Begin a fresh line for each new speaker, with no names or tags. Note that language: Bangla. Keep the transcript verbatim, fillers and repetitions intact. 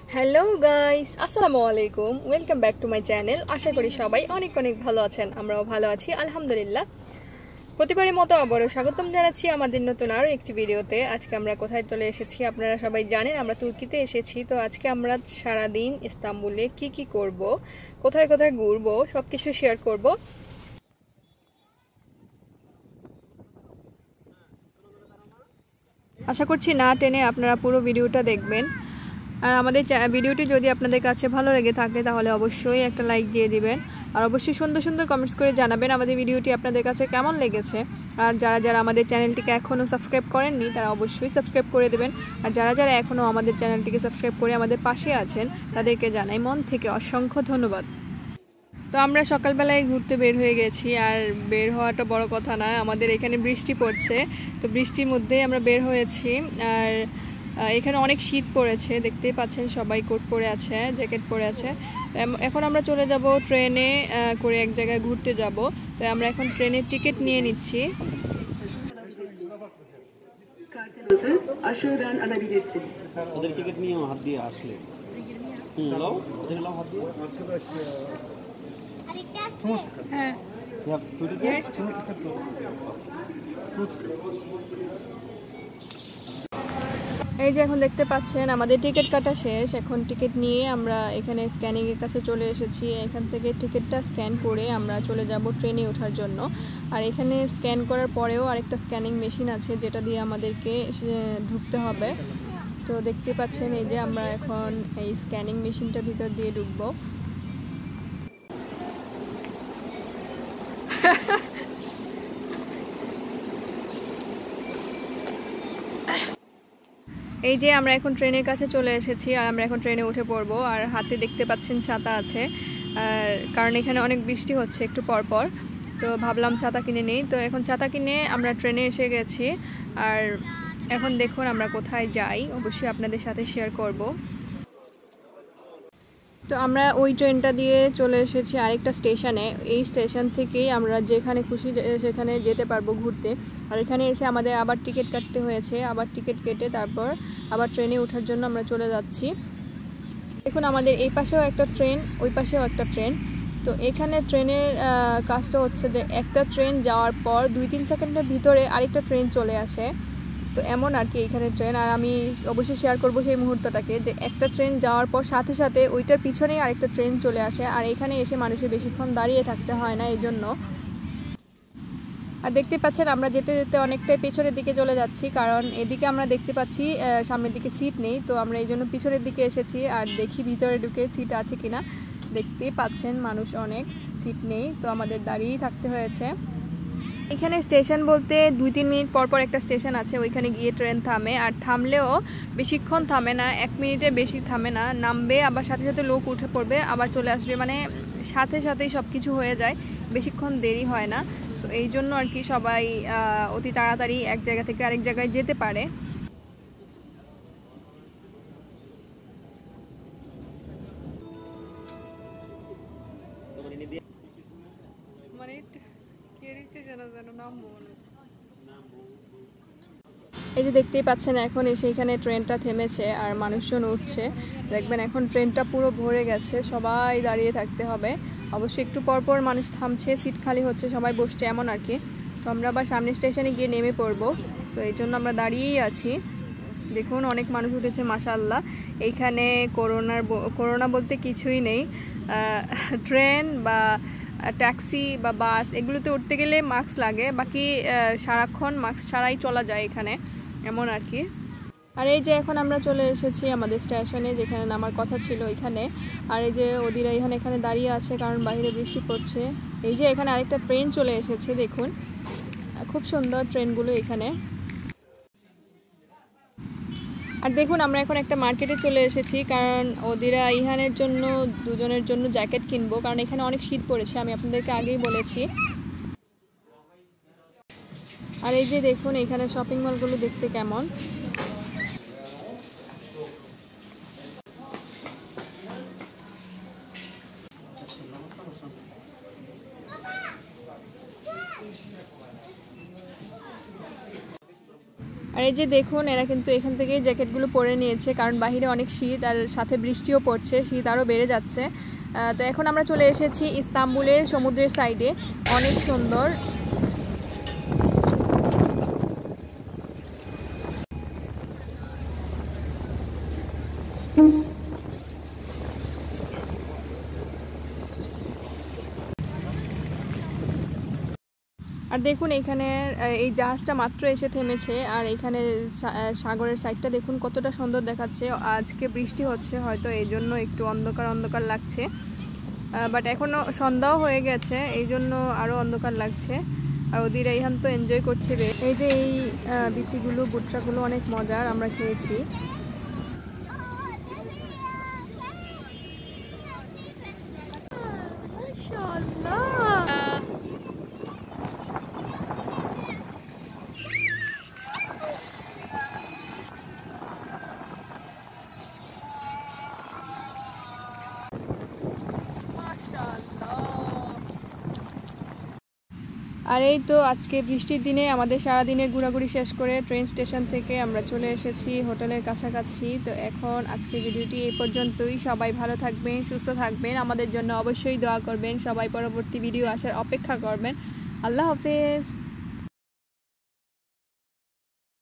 হ্যালো গাইস, আসসালামু আলাইকুম। Welcome back to my channel. আশা করি সবাই অনেক অনেক ভালো আছেন। আমরাও ভালো আছি আলহামদুলিল্লাহ। প্রতিবারের মতো আবারও স্বাগতম জানাচ্ছি আমাদের নতুন আরও একটি ভিডিওতে। আজকে আমরা কোথায় চলে এসেছি আপনারা সবাই জানেন, আমরা তুর্কিতে এসেছি। তো আজকে আমরা সারাদিন ইস্তাম্বুলে কি কি করব, কোথায় কোথায় ঘুরবো, সব কিছু শেয়ার করব। আশা করছি না টেনে আপনারা পুরো ভিডিওটা দেখবেন। আর আমাদের ভিডিওটি যদি আপনাদের কাছে ভালো লেগে থাকে তাহলে অবশ্যই একটা লাইক দিয়ে দিবেন। আর অবশ্যই সুন্দর সুন্দর কমেন্টস করে জানাবেন আমাদের ভিডিওটি আপনাদের কাছে কেমন লেগেছে। আর যারা যারা আমাদের চ্যানেলটিকে এখনও সাবস্ক্রাইব করেননি তারা অবশ্যই সাবস্ক্রাইব করে দেবেন। আর যারা যারা এখনও আমাদের চ্যানেলটিকে সাবস্ক্রাইব করে আমাদের পাশে আছেন তাদেরকে জানাই মন থেকে অসংখ্য ধন্যবাদ। তো আমরা সকালবেলায় ঘুরতে বের হয়ে গেছি। আর বের হওয়াটা বড় কথা না, আমাদের এখানে বৃষ্টি পড়ছে। তো বৃষ্টির মধ্যেই আমরা বের হয়েছি। আর এখানে অনেক শীত পড়েছে, দেখতেই পাচ্ছেন সবাই কোট পরে আছে, জ্যাকেট পরে আছে। এখন আমরা চলে যাব ট্রেনে করে এক জায়গায় ঘুরতে যাব। তো আমরা এখন ট্রেনের টিকিট নিয়ে নিচ্ছি।
ওদের টিকিট নিয়ে হাত দিয়ে আসলে লাও ওদের লাও হাত দিয়ে
হ্যাঁ এই যে এখন দেখতে পাচ্ছেন আমাদের টিকিট কাটা শেষ। এখন টিকিট নিয়ে আমরা এখানে স্ক্যানিংয়ের কাছে চলে এসেছি। এখান থেকে টিকিটটা স্ক্যান করে আমরা চলে যাব ট্রেনে ওঠার জন্য। আর এখানে স্ক্যান করার পরেও আরেকটা স্ক্যানিং মেশিন আছে যেটা দিয়ে আমাদেরকে ঢুকতে হবে। তো দেখতে পাচ্ছেন এই যে আমরা এখন এই স্ক্যানিং মেশিনটার ভিতর দিয়ে ঢুকবো। এই যে আমরা এখন ট্রেনের কাছে চলে এসেছি আর আমরা এখন ট্রেনে উঠে পড়বো। আর হাতে দেখতে পাচ্ছেন ছাতা আছে, কারণ এখানে অনেক বৃষ্টি হচ্ছে একটু পর পর। তো ভাবলাম ছাতা কিনে নিই। তো এখন ছাতা কিনে আমরা ট্রেনে এসে গেছি। আর এখন দেখুন আমরা কোথায় যাই, অবশ্যই আপনাদের সাথে শেয়ার করব। তো আমরা ওই ট্রেনটা দিয়ে চলে এসেছি আরেকটা স্টেশনে। এই স্টেশন থেকেই আমরা যেখানে খুশি সেখানে যেতে পারবো ঘুরতে। আর এখানে এসে আমাদের আবার টিকিট কাটতে হয়েছে। আবার টিকিট কেটে তারপর আবার ট্রেনে ওঠার জন্য আমরা চলে যাচ্ছি। দেখুন আমাদের এই পাশেও একটা ট্রেন, ওই পাশেও একটা ট্রেন। তো এখানে ট্রেনের কাজটা হচ্ছে যে একটা ট্রেন যাওয়ার পর দুই তিন সেকেন্ডের ভিতরে আরেকটা ট্রেন চলে আসে। তো এমন আর কি এইখানে ট্রেন। আর আমি অবশ্যই শেয়ার করব সেই মুহূর্তটাকে, যে একটা ট্রেন যাওয়ার পর সাথে সাথে ওইটার পিছনেই আরেকটা ট্রেন চলে আসে। আর এখানে এসে মানুষের বেশিক্ষণ দাঁড়িয়ে থাকতে হয় না এই জন্য। আর দেখতে পাচ্ছেন আমরা যেতে যেতে অনেকটাই পেছনের দিকে চলে যাচ্ছি, কারণ এদিকে আমরা দেখতে পাচ্ছি সামনের দিকে সিট নেই। তো আমরা এই জন্য পিছনের দিকে এসেছি। আর দেখি ভিতরে ঢুকে সিট আছে কিনা। দেখতেই পাচ্ছেন মানুষ অনেক, সিট নেই। তো আমাদের দাঁড়িয়েই থাকতে হয়েছে। এখানে স্টেশন বলতে দুই তিন মিনিট পর পর একটা স্টেশন আছে, ওইখানে গিয়ে ট্রেন থামে। আর থামলেও বেশিক্ষণ থামে না, এক মিনিটের বেশি থামে না। নামবে আবার সাথে সাথে লোক উঠে পড়বে, আবার চলে আসবে, মানে সাথে সাথেই সব কিছু হয়ে যায়, বেশিক্ষণ দেরি হয় না। তো এই জন্য আর কি সবাই অতি তাড়াতাড়ি এক জায়গা থেকে আরেক জায়গায় যেতে পারে। এই যে দেখতেই পাচ্ছেন এখন এসে এখানে ট্রেনটা থেমেছে আর মানুষজন উঠছে। দেখবেন এখন ট্রেনটা পুরো ভরে গেছে, সবাই দাঁড়িয়ে থাকতে হবে। অবশ্যই একটু পরপর মানুষ থামছে, সিট খালি হচ্ছে, সবাই বসছে এমন আর কি। তো আমরা আবার সামনের স্টেশনে গিয়ে নেমে পড়বো। সো এই জন্য আমরা দাঁড়িয়েই আছি। দেখুন অনেক মানুষ উঠেছে মাশাআল্লাহ। এইখানে করোনার করোনা বলতে কিছুই নেই। ট্রেন বা ট্যাক্সি বা বাস এগুলোতে উঠতে গেলে মাস্ক লাগে, বাকি সারাক্ষণ মাস্ক ছাড়াই চলা যায় এখানে, এমন আর কি। আর এই যে এখন আমরা চলে এসেছি আমাদের স্টেশনে, যেখানে নামার কথা ছিল এখানে। আর এই যে ওদিরা এখানে এখানে দাঁড়িয়ে আছে কারণ বাইরে বৃষ্টি পড়ছে। এই যে এখানে আরেকটা ট্রেন চলে এসেছে, দেখুন খুব সুন্দর ট্রেনগুলো এখানে। আর দেখুন আমরা এখন একটা মার্কেটে চলে এসেছি, কারণ ওদিরা ইহানের জন্য দুজনের জন্য জ্যাকেট কিনবো, কারণ এখানে অনেক শীত পড়েছে, আমি আপনাদেরকে আগেই বলেছি। আর এই যে দেখুন এখানে শপিং মলগুলো দেখতে কেমন। আর এই যে দেখুন এরা কিন্তু এখান থেকে জ্যাকেটগুলো পরে নিয়েছে, কারণ বাইরে অনেক শীত আর সাথে বৃষ্টিও পড়ছে, শীত আরও বেড়ে যাচ্ছে। তো এখন আমরা চলে এসেছি ইস্তাম্বুলের সমুদ্রের সাইডে, অনেক সুন্দর। আর দেখুন এখানে এই জাহাজটা মাত্র এসে থেমেছে, আর এখানে সাগরের সাইডটা দেখুন কতটা সুন্দর দেখাচ্ছে। আজকে বৃষ্টি হচ্ছে হয়তো এই জন্য একটু অন্ধকার অন্ধকার লাগছে, বাট এখনও সন্ধ্যাও হয়ে গেছে এই জন্য আরও অন্ধকার লাগছে। আর ওদের এইখান তো এনজয় করছে। এই যে এই বিচিগুলো ভুট্টাগুলো অনেক মজার, আমরা খেয়েছি। আর এই তো আজকে বৃষ্টির দিনে আমাদের সারাদিনের ঘোরাঘুরি শেষ করে ট্রেন স্টেশন থেকে আমরা চলে এসেছি হোটেলের কাছাকাছি। তো এখন আজকে ভিডিওটি এই পর্যন্তই। সবাই ভালো থাকবেন, সুস্থ থাকবেন, আমাদের জন্য অবশ্যই দোয়া করবেন। সবাই পরবর্তী ভিডিও আসার অপেক্ষা করবেন। আল্লাহ হাফেজ।